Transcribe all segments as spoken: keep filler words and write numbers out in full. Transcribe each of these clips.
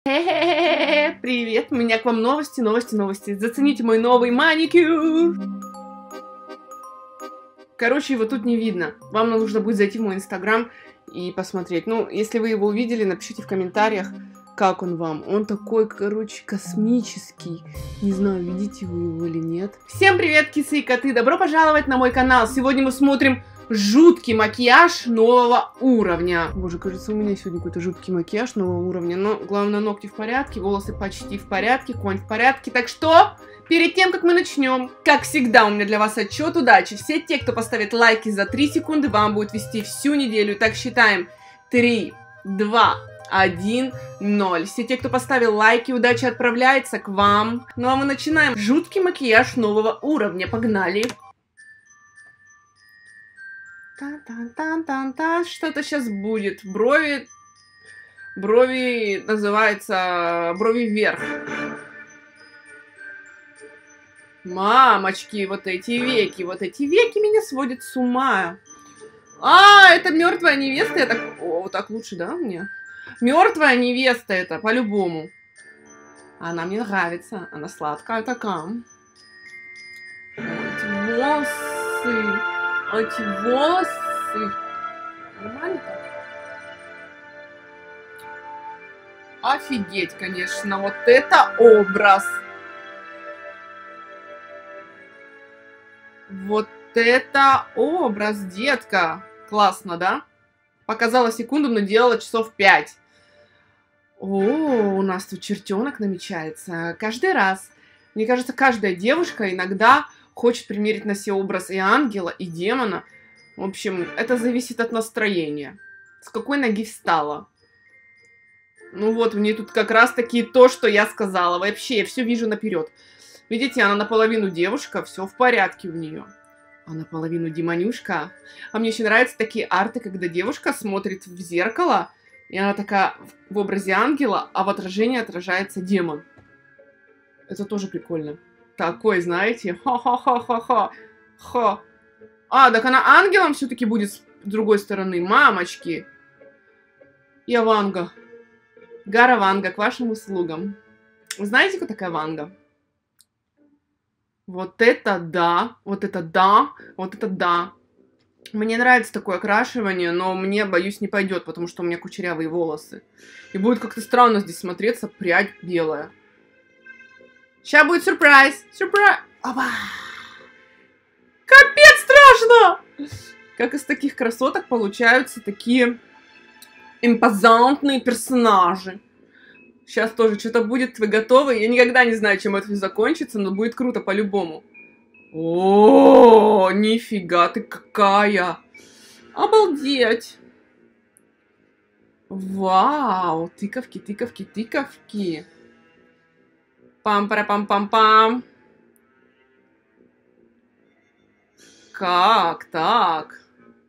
Хе-хе-хе-хе, привет, у меня к вам новости, новости, новости. Зацените мой новый маникюр. Короче, его тут не видно. Вам нужно будет зайти в мой инстаграм и посмотреть. Ну, если вы его увидели, напишите в комментариях, как он вам. Он такой, короче, космический. Не знаю, видите вы его или нет. Всем привет, кисы и коты. Добро пожаловать на мой канал. Сегодня мы смотрим жуткий макияж нового уровня. Боже, кажется, у меня сегодня какой-то жуткий макияж нового уровня. Но главное, ногти в порядке, волосы почти в порядке, конь в порядке. Так что, перед тем, как мы начнем, как всегда, у меня для вас отчет удачи. Все те, кто поставит лайки за три секунды, вам будет вести всю неделю. Так считаем. три, два, один, ноль. Все те, кто поставил лайки, удача отправляется к вам. Ну а мы начинаем. Жуткий макияж нового уровня. Погнали. Та-та-та-та-та. Что-то сейчас будет. Брови... Брови называется... Брови вверх. Мамочки, вот эти веки. Вот эти веки меня сводят с ума. А, это мертвая невеста. Я так... О, так лучше, да, мне? Мертвая невеста это, по-любому. Она мне нравится. Она сладкая такая. Эти волосы... Эти волосы. Нормально так? Офигеть, конечно. Вот это образ. Вот это образ, детка. Классно, да? Показала секунду, но делала часов пять. О, у нас тут чертенок намечается. Каждый раз. Мне кажется, каждая девушка иногда... хочет примерить на себя образ и ангела, и демона. В общем, это зависит от настроения. С какой ноги встала. Ну вот, мне тут как раз таки то, что я сказала. Вообще, я все вижу наперед. Видите, она наполовину девушка, все в порядке у нее. А наполовину демонюшка. А мне еще нравятся такие арты, когда девушка смотрит в зеркало, и она такая в образе ангела, а в отражении отражается демон. Это тоже прикольно. Такой, знаете, ха-ха-ха-ха-ха. Ха. А, так она ангелом все-таки будет с другой стороны. Мамочки. Я Ванга. Гара Ванга, к вашим услугам. Вы знаете, кто такая Ванга? Вот это да. Вот это да. Вот это да. Мне нравится такое окрашивание, но мне, боюсь, не пойдет, потому что у меня кучерявые волосы. И будет как-то странно здесь смотреться, прядь белая. Сейчас будет сюрприз. Сюрприз. Опа. Капец страшно. Как из таких красоток получаются такие импозантные персонажи. Сейчас тоже что-то будет. Вы готовы? Я никогда не знаю, чем это закончится, но будет круто по-любому. О, нифига ты какая. Обалдеть. Вау. Тыковки, тыковки, тыковки. Пам-пара-пам-пам-пам. Как так?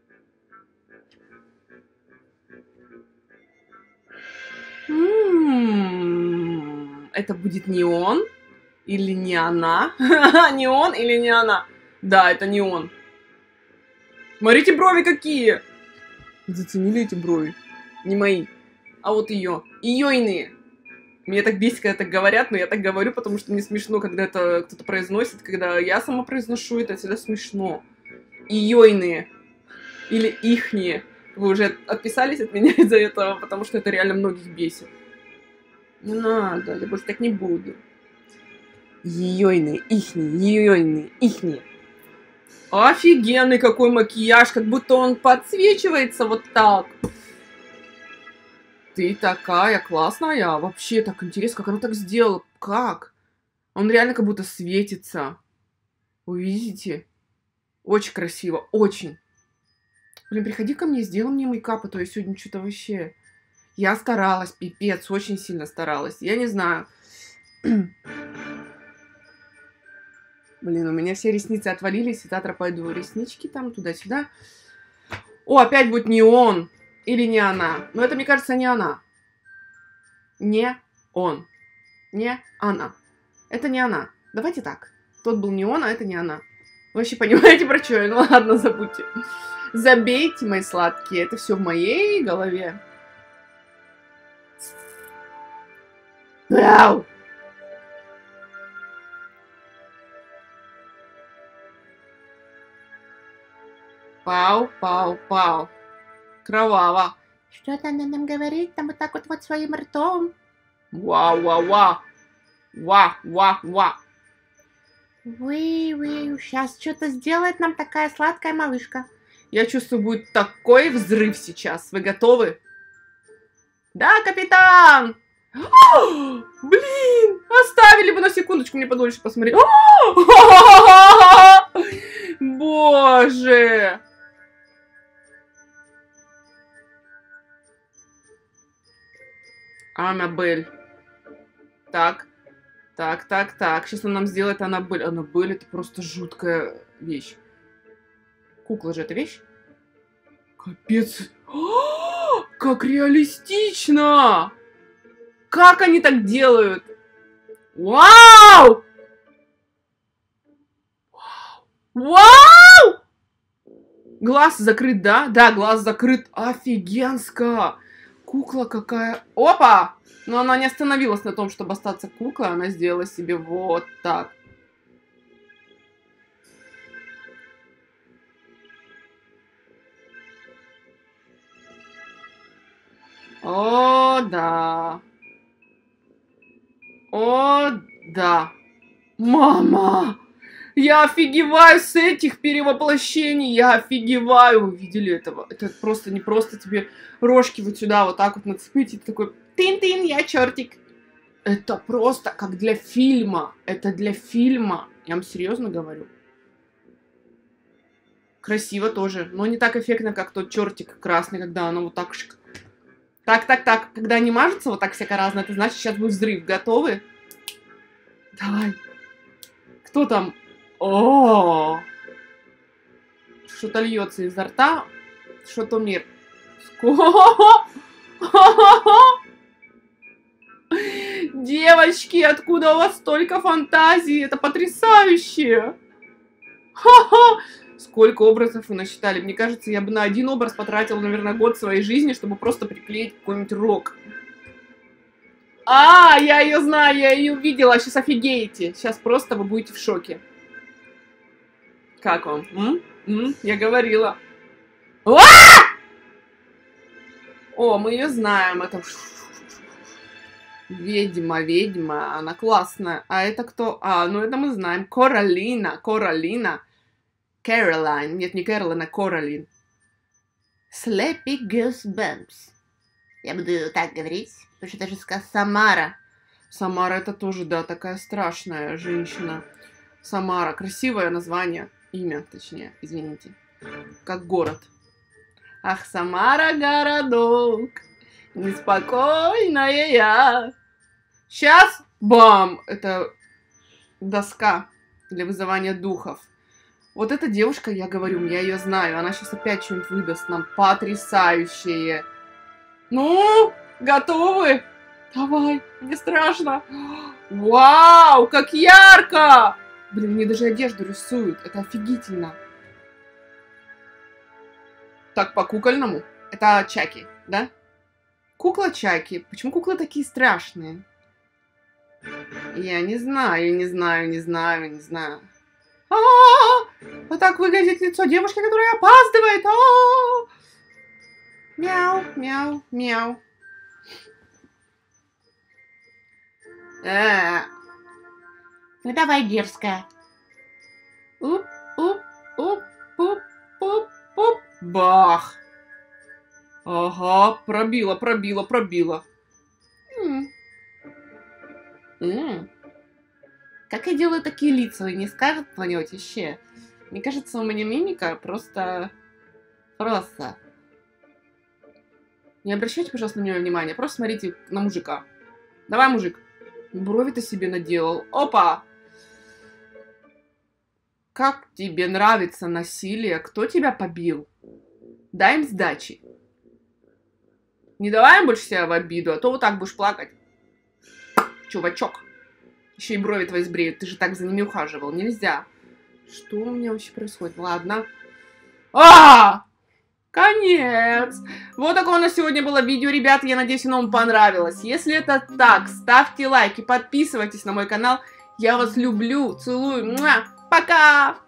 М-м-м. Это будет не он? Или не она? Не он или не она? Да, это не он. Смотрите, брови какие! Заценили эти брови? Не мои. А вот ее. Ее иные. Меня так бесит, когда так говорят, но я так говорю, потому что мне смешно, когда это кто-то произносит. Когда я сама произношу, это всегда смешно. Иёйные. Или ихние. Вы уже отписались от меня из-за этого, потому что это реально многих бесит. Не надо, я больше так не буду. Иёйные, ихние, иёйные, ихние. Офигенный какой макияж, как будто он подсвечивается вот так. Ты такая классная. Вообще так интересно, как она так сделала. Как? Он реально как будто светится. Увидите? Очень красиво. Очень. Блин, приходи ко мне, сделай мне мейкап, а то я сегодня что-то вообще... Я старалась, пипец, очень сильно старалась. Я не знаю. Блин, у меня все ресницы отвалились. И завтра пойду реснички там, туда-сюда. О, опять будет не он. Или не она. Но это, мне кажется, не она. Не он. Не она. Это не она. Давайте так. Тот был не он, а это не она. Вы вообще понимаете, про что я? Ну ладно, забудьте. Забейте, мои сладкие. Это все в моей голове. Мяу. Пау, пау, пау. Кроваво. Что-то она нам говорит, там вот так вот, вот своим ртом. Ва-ва-ва. Ва-ва-ва. Уи-уи, сейчас что-то сделает нам такая сладкая малышка. Я чувствую, будет такой взрыв сейчас. Вы готовы? Да, капитан! Блин! Оставили бы на секундочку мне подольше посмотреть. Боже! Аннабель. Так. Так, так, так. Сейчас он нам сделает Аннабель. Аннабель — это просто жуткая вещь. Кукла же это вещь? Капец. О, как реалистично! Как они так делают? Вау! Вау! Глаз закрыт, да? Да, глаз закрыт. Офигенско! Кукла какая. Опа! Но она не остановилась на том, чтобы остаться куклой. Она сделала себе вот так. О, да. О, да. Мама! Я офигеваю с этих перевоплощений. Я офигеваю. Вы видели этого? Это просто не просто тебе рожки вот сюда вот так вот нацепить. И ты такой, тын-тын, я чертик. Это просто как для фильма. Это для фильма. Я вам серьезно говорю. Красиво тоже. Но не так эффектно, как тот чертик красный, когда оно вот так... Так, так, так. Когда они мажутся вот так всяко разно, это значит, сейчас будет взрыв. Готовы? Давай. Кто там? О, что-то льется изо рта. Что-то мир. Девочки, откуда у вас столько фантазии? Это потрясающе. Сколько образов вы насчитали? Мне кажется, я бы на один образ потратила, наверное, год своей жизни, чтобы просто приклеить какой-нибудь рог. А, я ее знаю, я ее увидела. Сейчас офигеете. Сейчас просто вы будете в шоке. Как вам? М? М? Я говорила. А! О, мы ее знаем. Это ведьма, ведьма. Она классная. А это кто? А, ну это мы знаем. Коралина, Коралина. Кэролайн. Нет, не Кэролайн, а Коралин. Slappy Goosebumps. Я буду так говорить, потому что это же сказала Самара. Самара это тоже, да, такая страшная женщина. Самара. Красивое название. Имя, точнее, извините. Как город. Ах, Самара, городок, неспокойная я. Сейчас, бам! Это доска для вызывания духов. Вот эта девушка, я говорю, я ее знаю. Она сейчас опять что-нибудь выдаст нам потрясающее. Ну, готовы? Давай, не страшно. Вау, как ярко! Блин, мне даже одежду рисуют. Это офигительно. Так, по-кукольному. Это Чаки, да? Кукла Чаки. Почему куклы такие страшные? Я не знаю, не знаю, не знаю, не знаю. А-а-а! Вот так выглядит лицо девушки, которая опаздывает. А-а-а! Мяу, мяу, мяу. Э-э-э. Ну давай, дерзкая. Уп, уп, уп, уп, уп, уп. Бах. Ага, пробила, пробила, пробила. М. М. Как я делаю такие лица, вы не скажете кто-нибудь вообще? Мне кажется, у меня мимика просто... Просто. Не обращайте, пожалуйста, на меня внимания. Просто смотрите на мужика. Давай, мужик. Брови-то себе наделал. Опа! Как тебе нравится насилие? Кто тебя побил? Дай им сдачи. Не давай им больше себя в обиду, а то вот так будешь плакать. Чувачок. Еще и брови твои сбреют. Ты же так за ними ухаживал. Нельзя. Что у меня вообще происходит? Ладно. А! конец. Вот такое у нас сегодня было видео, ребята. Я надеюсь, оно вам понравилось. Если это так, ставьте лайки, подписывайтесь на мой канал. Я вас люблю, целую. Муа! Пока!